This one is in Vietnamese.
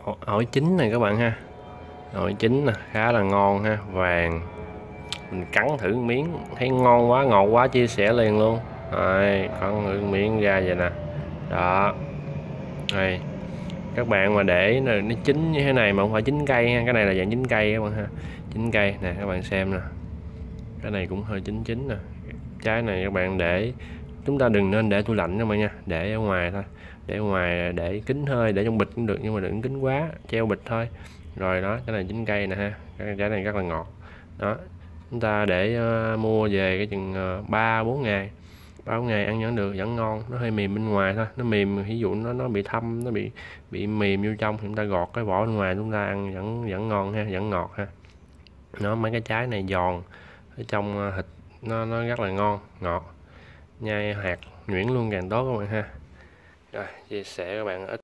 Ổi chín này các bạn ha, ổi chín nè, khá là ngon ha, vàng. Mình cắn thử miếng thấy ngon quá, ngọt quá, chia sẻ liền luôn. Rồi cắn thử miếng ra vậy nè, đó. Đây, các bạn mà để nó chín như thế này mà không phải chín cây ha, cái này là dạng chín cây các bạn ha, chín cây nè, các bạn xem nè, cái này cũng hơi chín chín nè. Trái này các bạn để, chúng ta đừng nên để tủ lạnh các bạn nha, để ở ngoài thôi, để ở ngoài, để kín hơi, để trong bịch cũng được nhưng mà đừng kín quá, treo bịch thôi. Rồi đó, cái này chín cây nè ha, cái trái này rất là ngọt đó. Chúng ta để mua về cái chừng 3-4 ngày, 3-4 ngày ăn vẫn được, vẫn ngon. Nó hơi mềm bên ngoài thôi, nó mềm, ví dụ nó bị thâm, nó bị mềm vô trong thì chúng ta gọt cái vỏ bên ngoài, chúng ta ăn vẫn ngon ha, vẫn ngọt ha. Nó mấy cái trái này giòn, ở trong thịt nó rất là ngon, ngọt, nhai hạt nhuyễn luôn càng tốt các bạn ha. Rồi chia sẻ các bạn ít